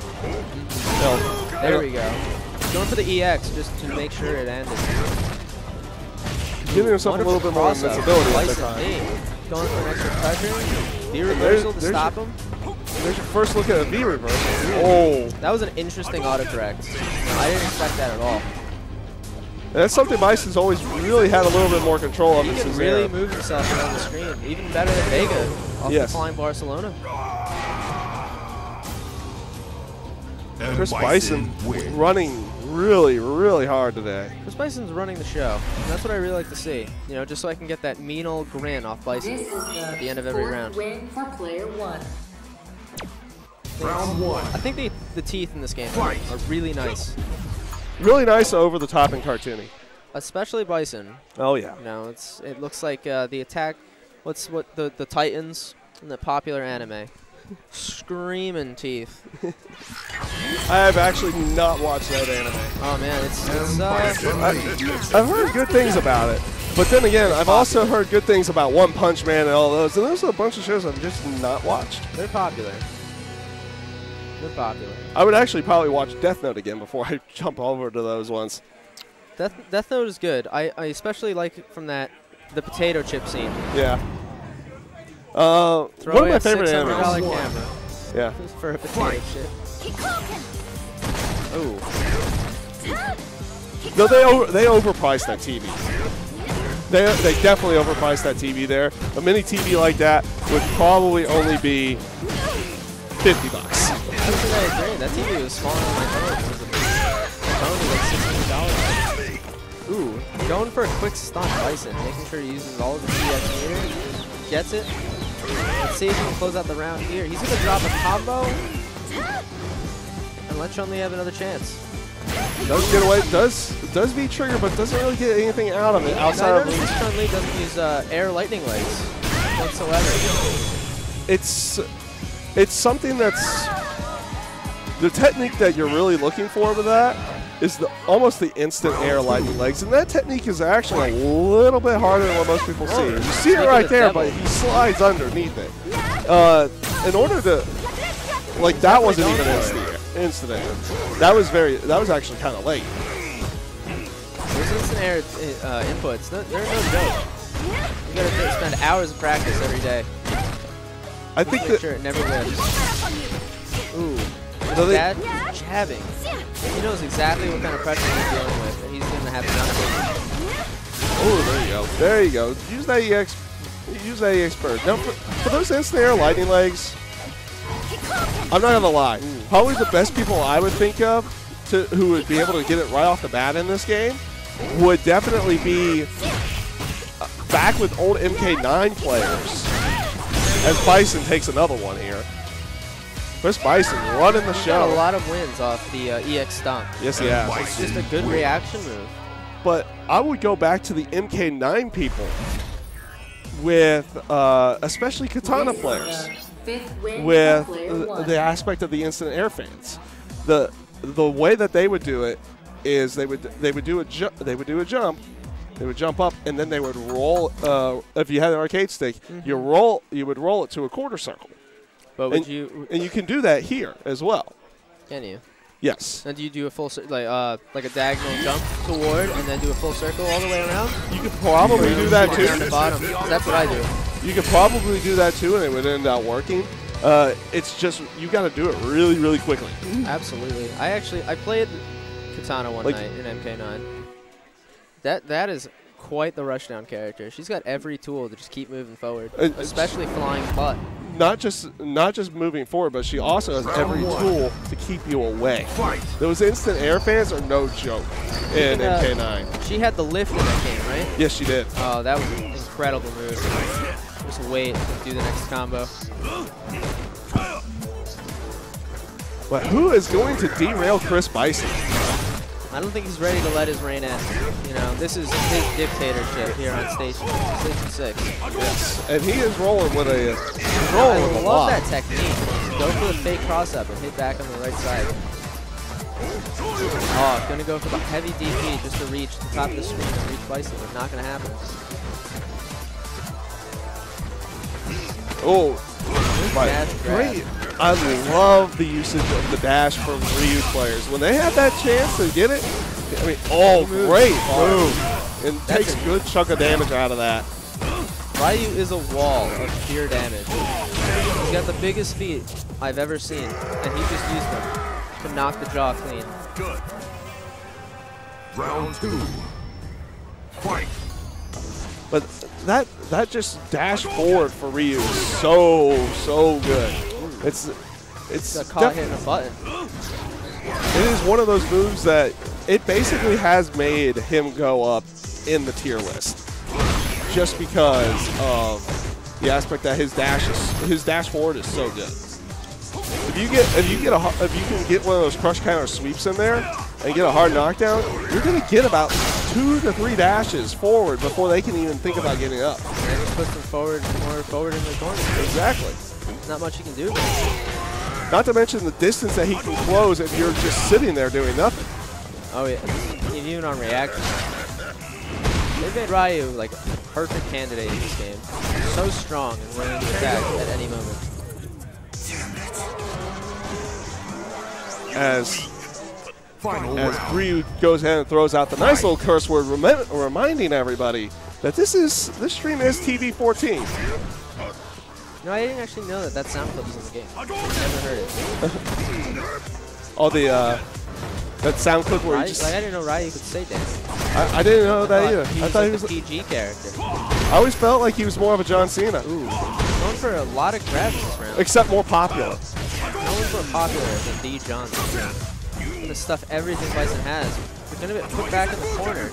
Speaker 2: There we go. Going for the EX just to make sure it ended.
Speaker 1: Giving himself a little bit more invincibility at the time.
Speaker 2: Going for an extra pressure. V reversal to stop him.
Speaker 1: There's your first look at a V reversal. Oh.
Speaker 2: That was an interesting autocorrect. I didn't expect that at all.
Speaker 1: And that's something Bison's always really had a little bit more control of.
Speaker 2: He can really move himself around the screen, even better than Vega off the Flying Barcelona.
Speaker 1: Chris Bison running really, really hard today.
Speaker 2: Chris Bison's running the show. And that's what I really like to see. You know, just so I can get that mean old grin off Bison at the end of every round.
Speaker 4: Win for player 1.
Speaker 3: Round 1.
Speaker 2: I think the teeth in this game are really nice.
Speaker 1: Really nice, over the top, and cartoony.
Speaker 2: Especially Bison.
Speaker 1: Oh yeah.
Speaker 2: You know, it looks like the attack. What the Titans in the popular anime. Screaming teeth.
Speaker 1: I have actually not watched that anime.
Speaker 2: Oh man,
Speaker 1: I've heard good things about it, but then again, I've also heard good things about One Punch Man and all those, and there's a bunch of shows I've just not watched.
Speaker 2: They're popular. They're popular.
Speaker 1: I would actually probably watch Death Note again before I jump over to those ones.
Speaker 2: Death Note is good. I especially like it from the potato chip scene.
Speaker 1: Yeah. One of my favorite
Speaker 2: $600
Speaker 1: animes.
Speaker 2: camera.
Speaker 1: Yeah.
Speaker 2: For a potato chip. Ooh.
Speaker 1: No, they overpriced that TV. They definitely overpriced that TV there. A mini TV like that would probably only be $50.
Speaker 2: Actually, I agree. That TV was smaller than my phone. It was only like $16. Ooh, going for a quick stunt Bison, making sure he uses all of the CS meter. Gets it. Let's see if he can close out the round here. He's going to drop a combo. And let Chun-Li have another chance.
Speaker 1: Does get away, does beat Trigger, but doesn't really get anything out of it outside of.
Speaker 2: Chun-Li doesn't use air lightning legs whatsoever.
Speaker 1: It's something that's the technique that you're really looking for with that is almost the instant air lightning legs, and that technique is actually a little bit harder than what most people see. You see it right there, but he slides underneath it. In order to, like, that wasn't even instant air. That was actually kind of late.
Speaker 2: Those instant air inputs, they're no joke. You gotta spend hours of practice every day.
Speaker 1: I think
Speaker 2: Make sure it never lives. Ooh.
Speaker 1: So
Speaker 2: Dad jabbing. He knows exactly what kind of pressure he's dealing with, and he's going to have to.
Speaker 1: Oh, there you go. There you go. Use that EX. Use that EX bird. Now, for those instant air lightning legs, I'm not gonna lie. Probably the best people I would think of who would be able to get it right off the bat in this game would definitely be back with old MK9 players. As Bison takes another one here. Chris Bison running the show.
Speaker 2: Got a lot of wins off the EX stomp.
Speaker 1: Yes, he has.
Speaker 2: It's just a good reaction move.
Speaker 1: But I would go back to the MK9 people with especially Katana players with the aspect of the instant air fans. The way that they would do it is they would do a jump, they would jump up, and then they would roll. If you had an arcade stick, you would roll it to a quarter circle.
Speaker 2: But
Speaker 1: and you can do that here as well.
Speaker 2: Can you?
Speaker 1: Yes.
Speaker 2: And do you do a full like a diagonal jump toward, and then do a full circle all the way around?
Speaker 1: You could probably do that too.
Speaker 2: Down the bottom. That's what I do.
Speaker 1: You could probably do that too, and it would end up working. It's just you got to do it really, really quickly.
Speaker 2: Absolutely. I played Katana one night in MK9. That is quite the rushdown character. She's got every tool to just keep moving forward, especially flying butt.
Speaker 1: Not just moving forward, but she also has every tool to keep you away. Those instant air fans are no joke in MK9.
Speaker 2: She had the lift in that game, right?
Speaker 1: Yes, she did.
Speaker 2: Oh, that was an incredible move. Just wait to do the next combo.
Speaker 1: But who is going to derail Chris Bison?
Speaker 2: I don't think he's ready to let his reign end. You know, this is his dictatorship here on Station 6.
Speaker 1: Yes, and he is rolling with a
Speaker 2: I love that technique. Go for the fake cross-up and hit back on the right side. Oh, gonna go for the heavy DP just to reach the top of the screen and reach Bison, but not gonna happen.
Speaker 1: Oh, great. I love the usage of the dash from Ryu players. When they have that chance to get it, I mean, great move. And takes a good chunk of damage out of that.
Speaker 2: Ryu is a wall of pure damage. He's got the biggest feet I've ever seen, and he just used them to knock the jaw clean.
Speaker 3: Good. Round 2. Fight.
Speaker 1: But that just dash forward for Ryu is so good. It's
Speaker 2: got caught hitting a button.
Speaker 1: It is one of those moves that it basically has made him go up in the tier list, just because of the aspect that his dash forward is so good. If you can get one of those crush counter sweeps in there and get a hard knockdown, you're gonna get about 2 to 3 dashes forward before they can even think about getting up.
Speaker 2: And it puts them more forward in the corner.
Speaker 1: Exactly.
Speaker 2: Not much you can do.
Speaker 1: Not to mention the distance that he can close if you're just sitting there doing nothing.
Speaker 2: Oh yeah, even on reaction. They've made Ryu like a perfect candidate in this game. So strong and willing to attack at any moment.
Speaker 1: As
Speaker 3: Final
Speaker 1: as
Speaker 3: round.
Speaker 1: Ryu goes ahead and throws out the nice little curse word, reminding everybody that this stream is TV-14.
Speaker 2: No, I didn't actually know that sound clip was in the game. Never heard it.
Speaker 1: Oh, that sound clip where he just...
Speaker 2: I didn't know Ryu could say dance.
Speaker 1: I didn't know that either.
Speaker 2: He
Speaker 1: I
Speaker 2: was
Speaker 1: thought
Speaker 2: like
Speaker 1: he was...
Speaker 2: a PG character.
Speaker 1: I always felt like he was more of a John Cena.
Speaker 2: Ooh. Known for a lot of grabs this round.
Speaker 1: Except more popular.
Speaker 2: No one's more popular than D. John Cena. Gonna stuff everything Bison has. We're gonna get put back in the corner.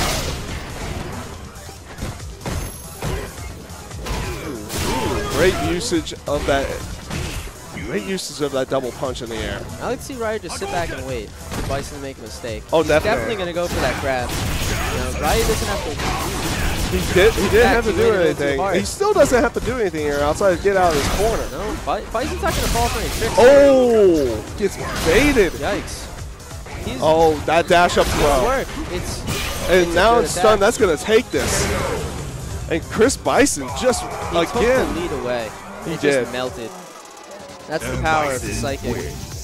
Speaker 1: Great usage of that. Great usage of that double punch in the air.
Speaker 2: I like to see Ryu just sit back and wait for Bison to make a mistake.
Speaker 1: Oh,
Speaker 2: He's
Speaker 1: definitely.
Speaker 2: gonna go for that grab. You know, Ryu doesn't have to.
Speaker 1: He didn't have to
Speaker 2: he
Speaker 1: do
Speaker 2: waited a little too
Speaker 1: anything.
Speaker 2: hard.
Speaker 1: He still doesn't have to do anything here outside of get out of his corner.
Speaker 2: No, Bison's not gonna fall for any tricks.
Speaker 1: Oh, gets baited.
Speaker 2: Yikes. He's
Speaker 1: Oh, that dash up
Speaker 2: good
Speaker 1: throw.
Speaker 2: work. It's
Speaker 1: And now
Speaker 2: good
Speaker 1: it's
Speaker 2: attack.
Speaker 1: stunned. That's going to take this. And Chris Bison just,
Speaker 2: He took the
Speaker 1: again,
Speaker 2: lead away.
Speaker 1: He
Speaker 2: It
Speaker 1: did.
Speaker 2: just melted. That's the power of the psychic.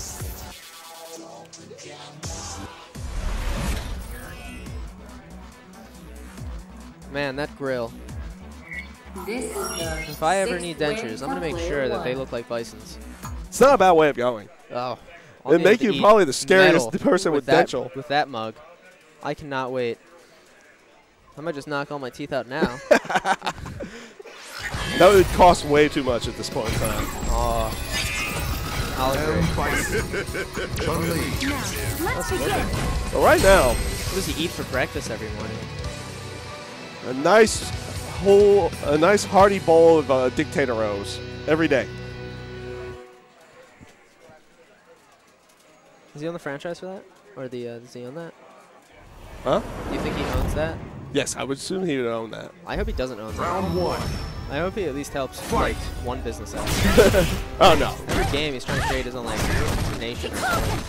Speaker 2: Man, that grill.
Speaker 4: This is the
Speaker 2: If I ever
Speaker 4: 6th
Speaker 2: need
Speaker 4: win
Speaker 2: dentures, I'm
Speaker 4: for
Speaker 2: gonna make
Speaker 4: player
Speaker 2: sure that they
Speaker 4: one.
Speaker 2: look like Bison's.
Speaker 1: it's not a bad way of going.
Speaker 2: Oh.
Speaker 1: It'd make you probably the scariest person with
Speaker 2: that,
Speaker 1: dental.
Speaker 2: With that mug. I cannot wait. I might just knock all my teeth out now.
Speaker 1: That would cost way too much at this point in time.
Speaker 2: Oh. I'll agree.
Speaker 3: Chun-Li.
Speaker 1: But right now,
Speaker 2: What does he eat for breakfast every morning?
Speaker 1: a nice hearty bowl of Dictator Rose every day.
Speaker 2: Is he on the franchise for that? Or does he own that?
Speaker 1: Huh?
Speaker 2: Do you think he owns that?
Speaker 1: Yes, I would assume he would own that.
Speaker 2: I hope he doesn't own that.
Speaker 3: Round one.
Speaker 2: I hope he at least helps
Speaker 3: Fight.
Speaker 2: like one business out.
Speaker 1: Oh, no.
Speaker 2: Every game he's trying to create his own like nation or something.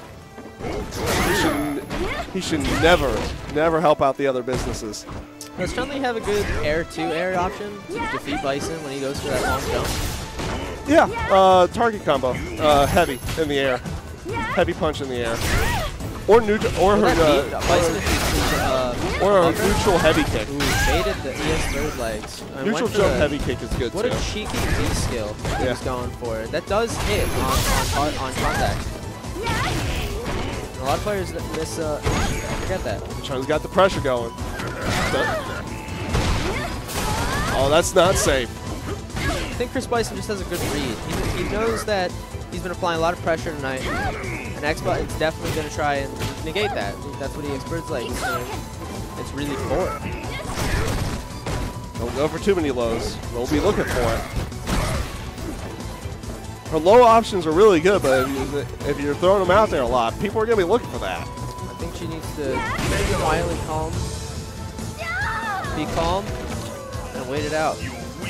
Speaker 1: He should never help out the other businesses.
Speaker 2: Does Chun-Li have a good air-to-air option to defeat Bison when he goes for that long jump?
Speaker 1: Yeah, target combo. Heavy in the air. Heavy punch in the air. Or neutral, or
Speaker 2: Will that
Speaker 1: her,
Speaker 2: beat Bison if he's
Speaker 1: or a
Speaker 2: upper?
Speaker 1: neutral heavy kick.
Speaker 2: Ooh, baited the ES third legs. And
Speaker 1: Neutral
Speaker 2: went for
Speaker 1: jump
Speaker 2: the-
Speaker 1: heavy kick is good
Speaker 2: What
Speaker 1: too.
Speaker 2: a cheeky V skill he
Speaker 1: Yeah.
Speaker 2: was going for. That does hit on contact. A lot of players that miss, forget that.
Speaker 1: Chun's got the pressure going. Oh, that's not safe.
Speaker 2: I think Chris Bison just has a good read. He knows that he's been applying a lot of pressure tonight, and X-Bot is definitely going to try and negate that. That's what EXpert's like. It's really poor.
Speaker 1: Don't go for too many lows. We'll be looking for it. Her low options are really good, but if you're throwing them out there a lot, people are going to be looking for that.
Speaker 2: I think she needs to quietly calm, be calm, and wait it out.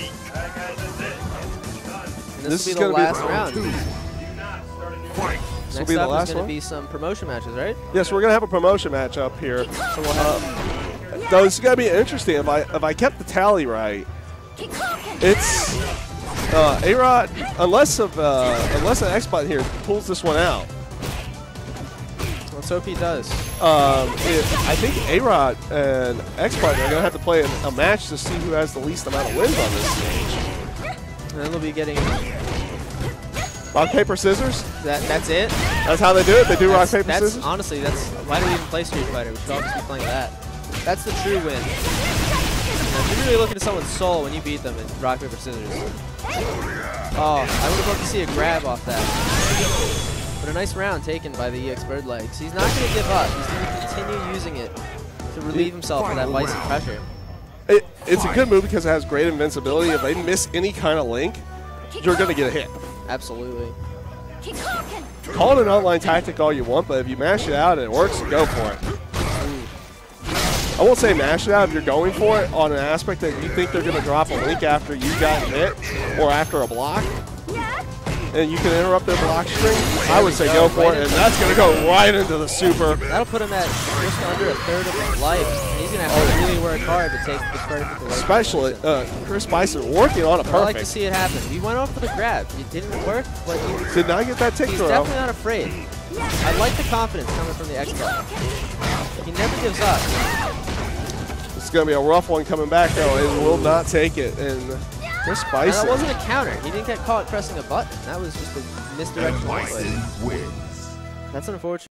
Speaker 2: And this will
Speaker 1: is
Speaker 2: be the
Speaker 1: gonna be
Speaker 2: last round.
Speaker 3: Fight.
Speaker 1: This will
Speaker 2: Next
Speaker 1: be the
Speaker 2: up is
Speaker 1: last
Speaker 2: going to
Speaker 1: one.
Speaker 2: be some promotion matches, right?
Speaker 1: Yes, we're going to have a promotion match up here.
Speaker 2: So we'll have
Speaker 1: Though it's going to be interesting. If I kept the tally right, it's A-Rod, unless an X-Bot here pulls this one out.
Speaker 2: let's hope he does.
Speaker 1: I think A-Rod and X-Bot are going to have to play a match to see who has the least amount of wins on this stage.
Speaker 2: And then they'll be getting
Speaker 1: Rock, paper, scissors?
Speaker 2: that's it.
Speaker 1: That's how they do it? They do rock, paper,
Speaker 2: That's
Speaker 1: scissors?
Speaker 2: honestly, that's why do we even play Street Fighter? We should all just be playing that. That's the true win. If you're really looking at someone's soul when you beat them in rock, paper, scissors. Oh, I would have loved to see a grab off that. But a nice round taken by the EX Bird legs. He's not going to give up. He's going to continue using it to relieve himself of that Bison pressure.
Speaker 1: It's a good move because it has great invincibility. If they miss any kind of link, you're going to get a hit.
Speaker 2: Absolutely.
Speaker 1: Call it an online tactic all you want, but if you mash it out and it works, go for it. I won't say mash it out if you're going for it on an aspect that you think they're going to drop a link after you got hit or after a block, and you can interrupt their block string. I would say go for it, and that's going to go right into the super.
Speaker 2: That'll put him at just under a third of his life. He's going to have to really work hard to take the perfect away.
Speaker 1: Especially Chris Bison working on a
Speaker 2: I like to
Speaker 1: perfect.
Speaker 2: see it happen. He went off for the grab. It didn't work, but
Speaker 1: Did not get that tick
Speaker 2: he's
Speaker 1: throw.
Speaker 2: definitely not afraid. I like the confidence coming from the X player. He never gives up.
Speaker 1: It's going to be a rough one coming back, though, and will not take it. And Chris
Speaker 2: And
Speaker 1: Bison.
Speaker 2: that wasn't a counter. He didn't get caught pressing a button. That was just a misdirection.
Speaker 3: Bison wins.
Speaker 2: That's unfortunate.